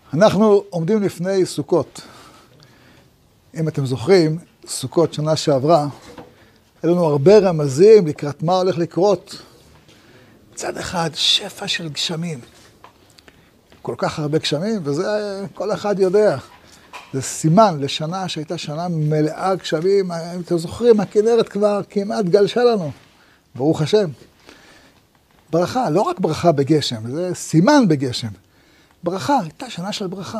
אנחנו עומדים לפני סוכות. אם אתם זוכרים, סוכות שנה שעברה, היה לנו הרבה רמזים לקראת מה הולך לקרות. מצד אחד, שפע של גשמים. כל כך הרבה גשמים, וזה כל אחד יודע. זה סימן לשנה שהייתה שנה מלאה גשמים. אם אתם זוכרים, הכנרת כבר כמעט גלשה לנו. ברוך השם. ברכה, לא רק ברכה בגשם, זה סימן בגשם. ברכה, הייתה שנה של ברכה.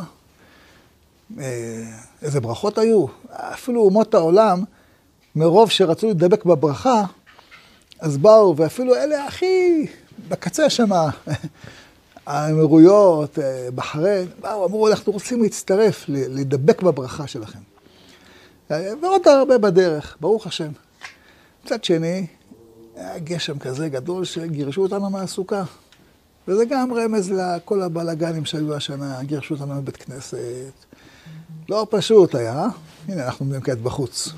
איזה ברכות היו. אפילו אומות העולם, מרוב שרצו לדבק בברכה, אז באו, ואפילו אלה הכי בקצה שמה, האמירויות, בחריין, באו, אמרו, אנחנו רוצים להצטרף, לדבק בברכה שלכם. ועוד הרבה בדרך, ברוך השם. מצד שני, היה גשם כזה גדול שגירשו אותנו מהסוכה. וזה גם רמז לכל הבלגנים שהיו השנה, גירשו אותנו מבית כנסת. לא פשוט היה, הנה אנחנו עומדים כעת בחוץ.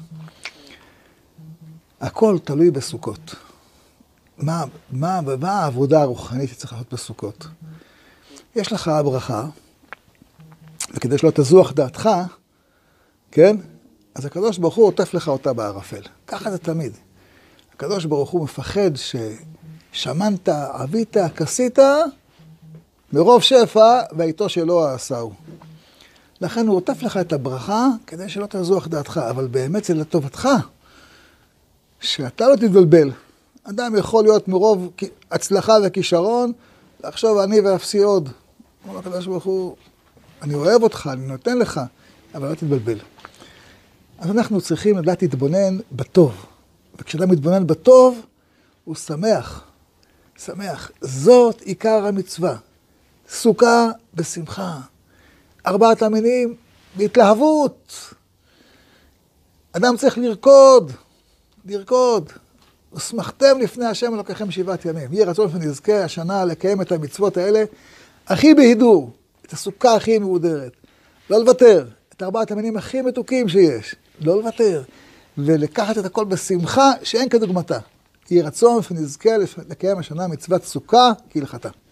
הכל תלוי בסוכות. מה העבודה הרוחנית שצריך לעשות בסוכות? יש לך ברכה, וכדי שלא תזוח דעתך, כן? אז הקדוש ברוך הוא עוטף לך אותה בערפל. ככה זה תמיד. הקדוש ברוך הוא מפחד ששמנת, עבית, כסית, מרוב שפע, והאיתו שלו עשהו. לכן הוא עוטף לך את הברכה, כדי שלא תזוח דעתך, אבל באמת זה לטובתך, שאתה לא תתבלבל. אדם יכול להיות מרוב הצלחה וכישרון, לחשוב אני ואפסי עוד. אומר הקדוש ברוך הוא, אני אוהב אותך, אני נותן לך, אבל לא תתבלבל. אז אנחנו צריכים לדעת להתבונן בטוב. וכשאדם מתבונן בטוב, הוא שמח. שמח. זאת עיקר המצווה. סוכה בשמחה. 4 המינים בהתלהבות. אדם צריך לרקוד. לרקוד. ושמחתם לפני השם אלוקיכם 7 ימים. יהיה רצון ונזכה השנה לקיים את המצוות האלה הכי בהידור. את הסוכה הכי מהודרת. לא לוותר. את 4 המינים הכי מתוקים שיש. לא לוותר. ולקחת את הכל בשמחה שאין כדוגמתה. יהיה רצון ונזכה לקיים השנה מצוות סוכה כהלכתה.